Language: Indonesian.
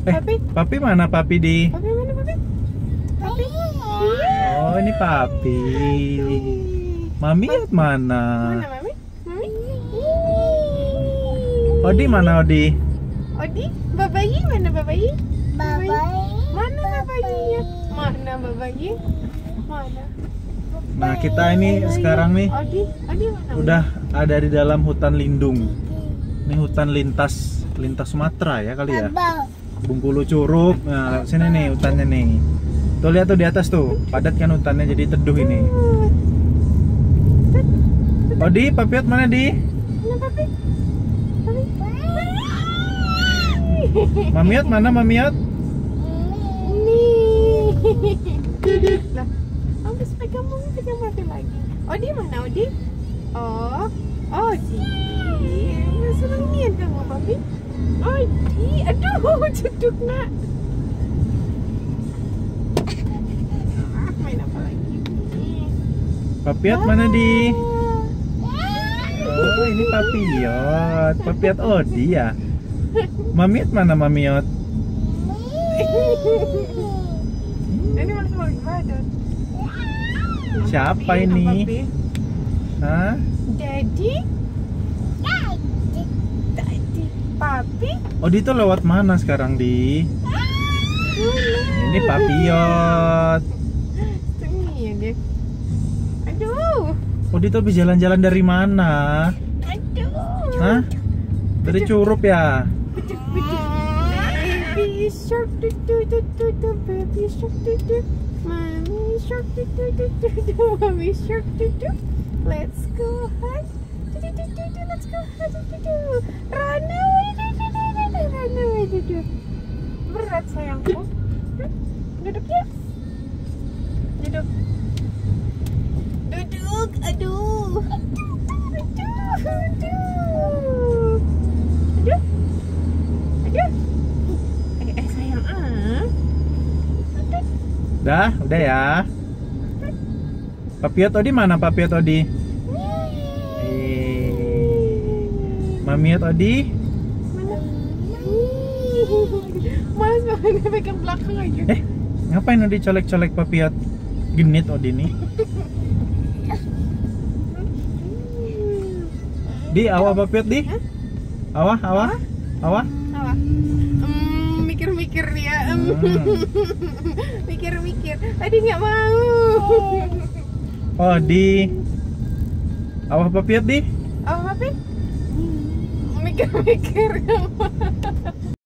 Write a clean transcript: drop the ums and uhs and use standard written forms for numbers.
Papi mana papi di? Papi mana papi? Papi. Oh, ini papi. Mamiot mana? Mana mami? Mami? Odi mana Odi? Odi? Babayi mana babayi? Babayi. Mana babayinya? Mana babayi? Mana? Nah, kita ini sekarang nih Odi mana? udah ada di dalam hutan lindung. Ini hutan lintas Sumatera ya kali ya. Bengkulu Curug. Nah, sini nih hutannya nih. Tuh lihat tuh di atas tuh, padat kan hutannya jadi teduh ini. Odi, papiot mana di? Mana papi? Mamiot mana Mamiot? Nih. Lah, habis pegang papi lagi. Odi mana Odi? Oh, Odi. Senang niat kamu papi. Odi, aduh, ceduk nak. Main apa lagi? Papiot mana di? Oh, ini papiot. Papiot Odi ya. Mamiot mana Mamiot? Ini masih mau badan. Siapa ini? Hah? Daddy? Daddy. Papi? Odi tuh lewat mana sekarang di? Ini papiot. Ini ya dia. Aduh. Odi tuh habis jalan-jalan dari mana? Aduh. Hah? Dari Curup ya? Baby shark do do do do do, baby shark do do, mommy shark do do do do do, mommy shark do do. Let's go hide, do do do do do, let's go hide, do do do. Run away, do do do do do, run away, do do. Berat sayangku. Duduk ya. Duduk. Duduk, aduh. Aduh. Sayang Udah ya. Papiot Odi mana Papiot Odi? Mamiot Odi? Males banget dia pegang belakang aja. Ngapain Odi colek-colek Papiot? Genit Odi nih. Di awah Papiot di? Awah. Mikir-mikir dia. Mikir-mikir. Tadi nggak mau. Oh di awah Papiot di? Apa Papi? Mikir-mikir.